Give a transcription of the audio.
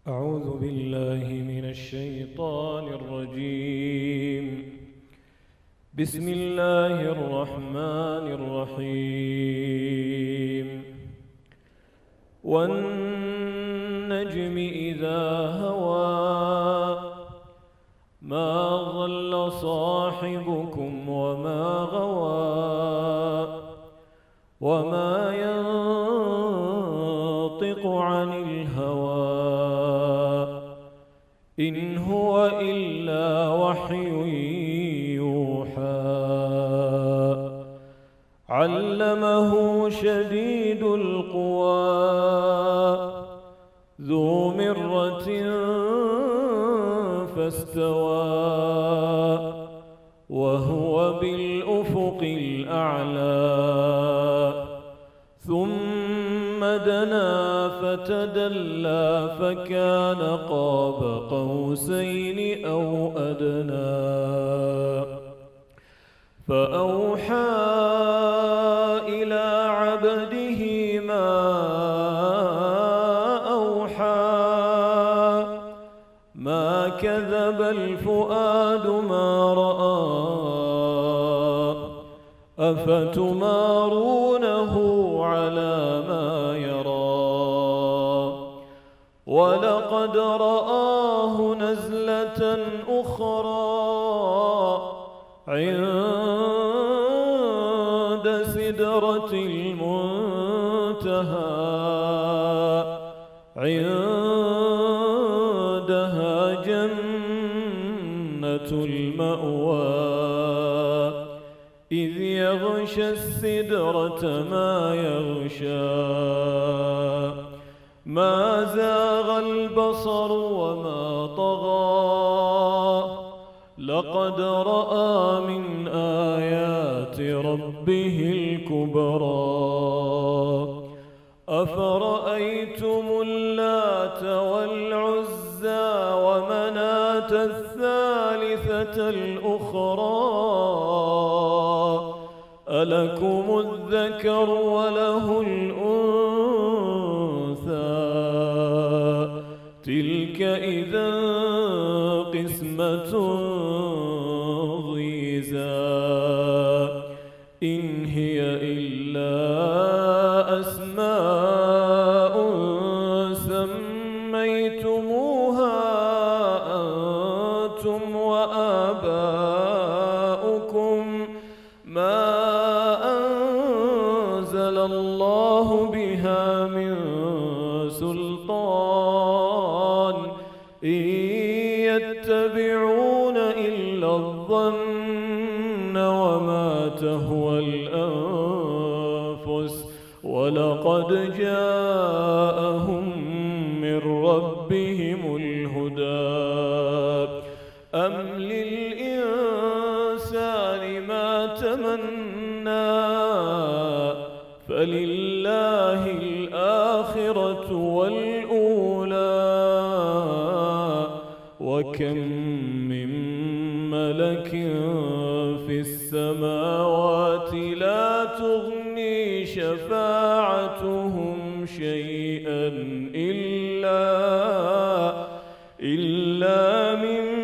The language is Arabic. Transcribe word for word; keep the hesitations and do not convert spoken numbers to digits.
أعوذ بالله من الشيطان الرجيم. بسم الله الرحمن الرحيم. والنجم إذا هوى ما ضل صاحبكم وما غوى وما ينطق عن الهوى إن هو إلا وحي يوحى. علمه شديد القوى ذو مرة فاستوى وهو بالأفق الأعلى. ثم دنا فتدلى فكان قاب قوسين أو أدنى. فأوحى إلى عبده ما أوحى. ما كذب الفؤاد ما رأى. أفتمارونه على ما يرى. ولقد رآه نزلة أخرى عند سدرة المنتهى. عندها جنة المأوى إذ يغشى السدرة ما يغشى. ما زاغ البصر وما طغى. لقد رأى من آيات ربه الكبرى. أفرأيتم اللات والعزى ومناة الثالثة الأخرى. ألكم الذكر وله الأنثى. تلك إذا قسمة ضيزى. إن هي إلا أسماء سميتموها أنتم وآباؤكم ما أنزل الله بها من سلطان. إن يتبعون إلا الظن وما تهوى الأنفس. ولقد جاءهم من ربهم الهدى. أم للإنسان ما تمنى. فلله الآخرة والأولى. وكم من ملك في السماوات لا تغني شفاعتهم شيئا إلا إلا من